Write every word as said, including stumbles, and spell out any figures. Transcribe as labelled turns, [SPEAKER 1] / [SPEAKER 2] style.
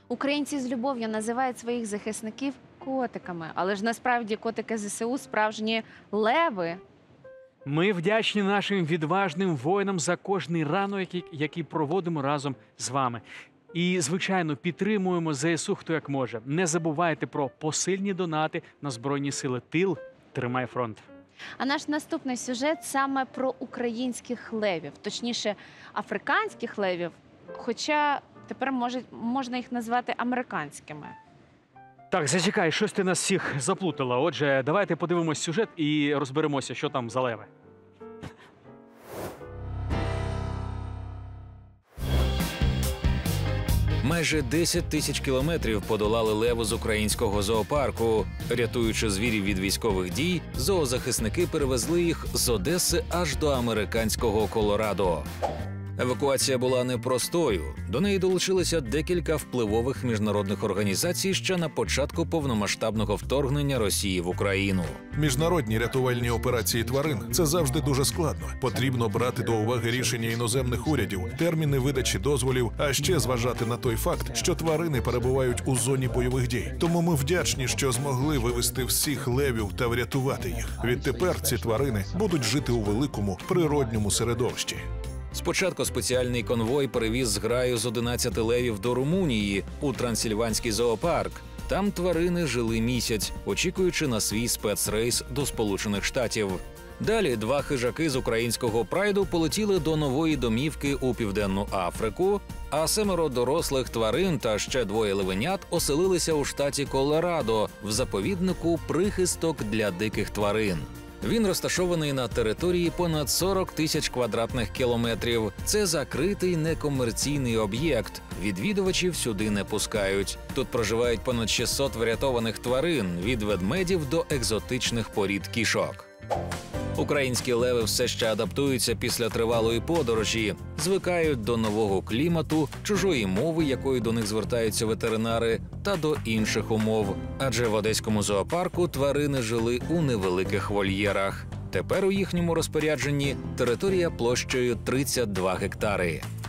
[SPEAKER 1] Українці з любов'ю називають своїх захисників котиками. Але ж насправді котики ЗСУ – справжні леви.
[SPEAKER 2] Ми вдячні нашим відважним воїнам за кожний ранок, який, який проводимо разом з вами. І, звичайно, підтримуємо ЗСУ хто як може. Не забувайте про посильні донати на Збройні сили. Тил тримай фронт.
[SPEAKER 1] А наш наступний сюжет саме про українських левів, точніше, африканських левів, хоча тепер може, можна їх назвати американськими.
[SPEAKER 2] Так, зачекай, щось ти нас всіх заплутала. Отже, давайте подивимось сюжет і розберемося, що там за леви.
[SPEAKER 3] Майже десять тисяч кілометрів подолали леви з українського зоопарку. Рятуючи звірів від військових дій, зоозахисники перевезли їх з Одеси аж до американського Колорадо. Евакуація була непростою. До неї долучилися декілька впливових міжнародних організацій ще на початку повномасштабного вторгнення Росії в Україну.
[SPEAKER 4] Міжнародні рятувальні операції тварин – це завжди дуже складно. Потрібно брати до уваги рішення іноземних урядів, терміни видачі дозволів, а ще зважати на той факт, що тварини перебувають у зоні бойових дій. Тому ми вдячні, що змогли вивезти всіх левів та врятувати їх. Відтепер ці тварини будуть жити у великому природньому середовищі.
[SPEAKER 3] Спочатку спеціальний конвой перевіз зграю з одинадцяти левів до Румунії, у Трансильванський зоопарк. Там тварини жили місяць, очікуючи на свій спецрейс до Сполучених Штатів. Далі два хижаки з українського прайду полетіли до нової домівки у Південну Африку, а семеро дорослих тварин та ще двоє левенят оселилися у штаті Колорадо в заповіднику «Прихисток для диких тварин». Він розташований на території понад сорок тисяч квадратних кілометрів. Це закритий некомерційний об'єкт. Відвідувачів сюди не пускають. Тут проживають понад шістсот врятованих тварин – від ведмедів до екзотичних порід кішок. Українські леви все ще адаптуються після тривалої подорожі, звикають до нового клімату, чужої мови, якою до них звертаються ветеринари, та до інших умов. Адже в Одеському зоопарку тварини жили у невеликих вольєрах. Тепер у їхньому розпорядженні територія площею тридцять два гектари.